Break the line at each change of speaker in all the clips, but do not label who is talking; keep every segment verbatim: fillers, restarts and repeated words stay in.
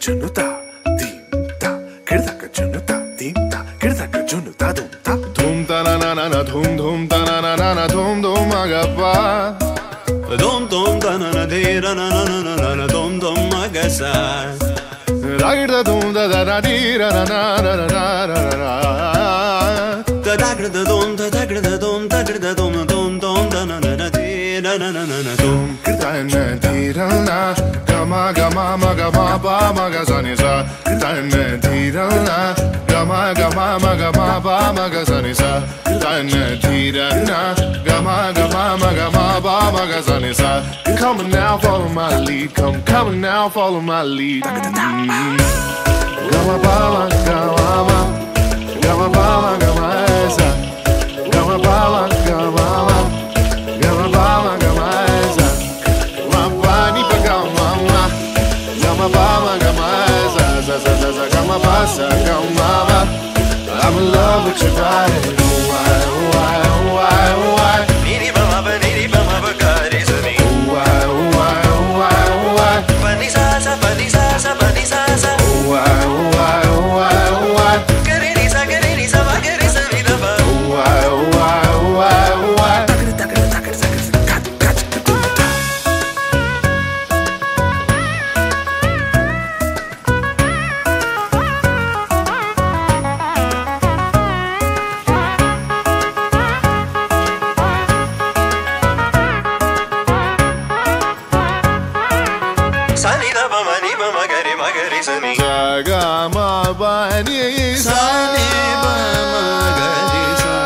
junuta, dimta, kirdaka junuta, dimta, kirdaka junuta, dumta. Dhum ta na na na na, dhum dhum ta na na na na, dhum dhum agappa.
Dhum dhum ta na na de ra na na na na na, dhum dhum agasa.
Ragda dhum da da da di ra na na na na na na na.
Da da gra da dhum da da gra da dhum da gra da dhum dhum dhum da na na na de ra na na na na dhum.
Kirta na di ra na, gama gama ma gama pa ma ga sa ni sa. Kirta na di ra na, gama gama ma gama pa ma ga sa ni sa. Kirta na di ra na, gama gama ma gama pa ma ga sa ni sa. Come on now, follow my lead. Come, come on now, follow my lead. Gama pa ma gama ma, gama pa ma gama sa. Gama pa ma gama ma, gama pa ma gama sa. Gama ni pa gama ma, gama pa ma gama sa sa sa sa sa. Gama pa sa gama ma. I'm in love with your body. Why, why, why, why?
Niri ba ma ba niri ba ma ba ga re sa ni.
Why, why, why, why?
Pa ni sa sa pa ni sa sa pa ni sa sa.
Why, why, why, why?
Ga re ni sa ga re ni sa ma ga re sa ni da ba.
Why, why, why, why?
Sa ni da ba ma ni ba ma ga re ma ga re sa ni.
Ga ma ba ni
Sa ni ba ma ga re sa.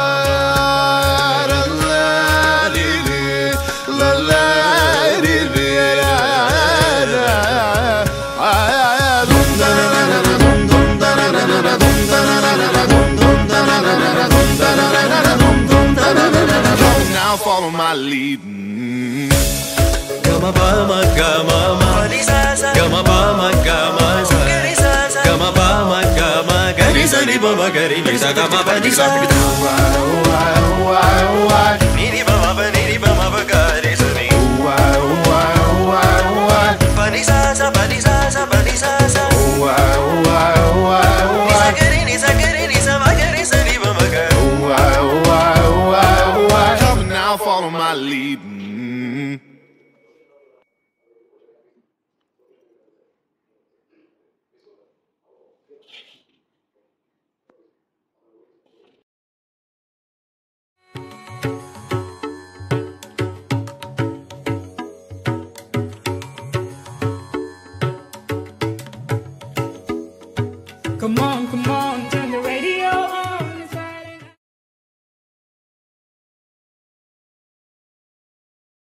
la la li li, la la li li, la la. Ay ay ay, dum da na na na, dum dum da na na na, dum da na na na, dum dum da na na na, dum da na na na, dum dum da na na na. Come now, follow my lead.
Gama ba ma gama ma ni sa sa. Gama ba ma gama sa. Ga re sa sa. Gama ba ma gama ga re sa ni ba ma ga re ni sa. Gama ba ni sa.
Why, why, why, why?
Ni ni ba ma ba ni ni ba ma ba ga re sa ni.
Why, why, why, why?
Pa ni sa sa pa ni sa sa pa ni sa sa.
Why, why, why,
Ni sa
why?
ga re ni sa ga re ni sa ma ga re sa ni ba ma ga.
Why, why, why, why? Come now, follow my lead.